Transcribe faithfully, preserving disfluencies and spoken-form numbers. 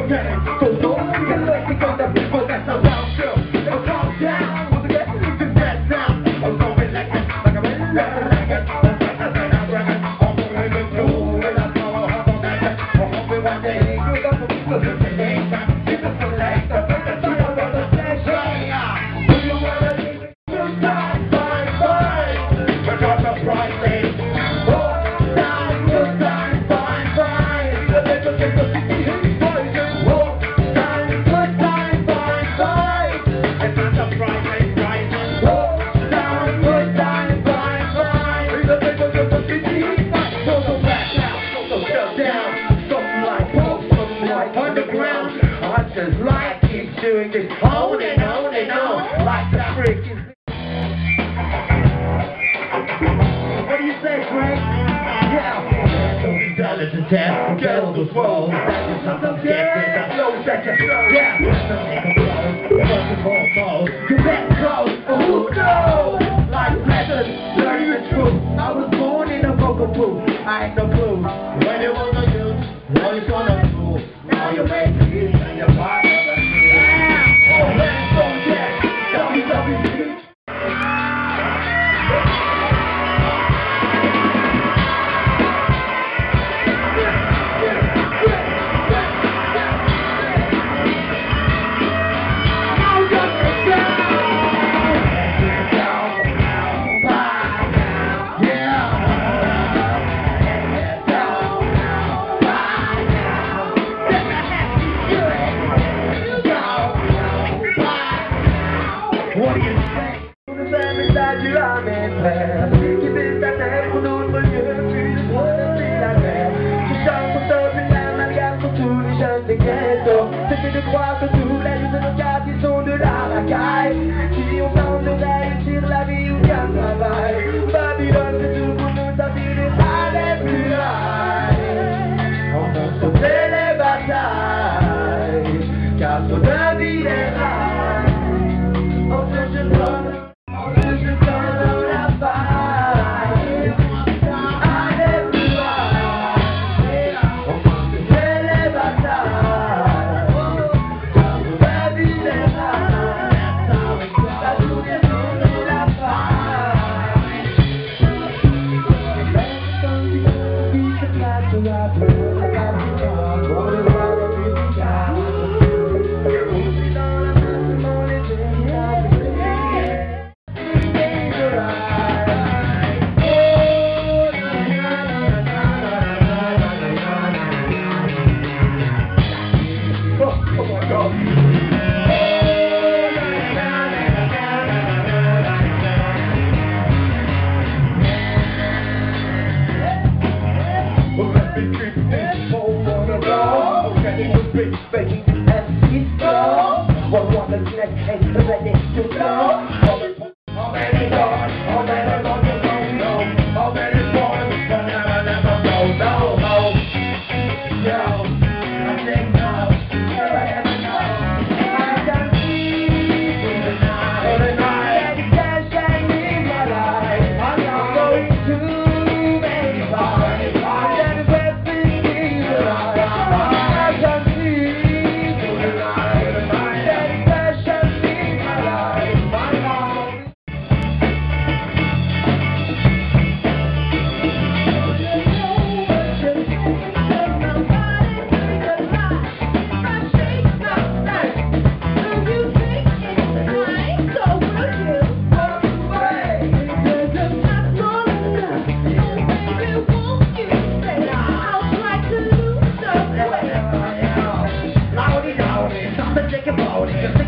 getting so low. You can let me go the people that's around you. They'll calm down. Once again, you can dance now. I'm going like this, like I'm in the like it. I'm like this and I'm bragging. I'm going to do it. I'm going to hop on that. I'm hoping one day you're going to be so good to me. Keep it so late. The first time you're on the stage. Do you want to leave it? You die, fine, fine. But you're the price, baby. Just like keep doing this on and on and on like that freaking. What do you say, Frank? Yeah. So we done it to death. Get all those walls. That's just something different. I know that you know. Yeah. First of all, no. You let go. Who knows? Like lessons, learning the truth. I was born in a vocal booth. I ain't no clue. When it was on you, what you gonna do? Now you're making it and you're part of it. Yeah. Oh, let's go, yeah. W W E. What do you say? The same inside you, I'm in bed. Keep it that day, who knows when you hurt me, just wanna be like that. Je chante pour te finir, malgré pour tous les jeunes des ghettos. C'était de croire que tous les jeux de nos quartiers sont de la racaille. Si on tente de réussir la vie ou bien le travail, Babylone c'est tout pour nous, ça finit par les plus high. On peut sauter les batailles, car trop de vie est rare. Faking as we go. What one is next ain't ready to go. Already gone, already gone, you don't know. Already born, but never, never go, no, no. Yo, I think no, never ever know. I can see the night, the night, that cash I need my life. I'm not going to make fun. I'm not the best thing in the life. I can see. Think about it.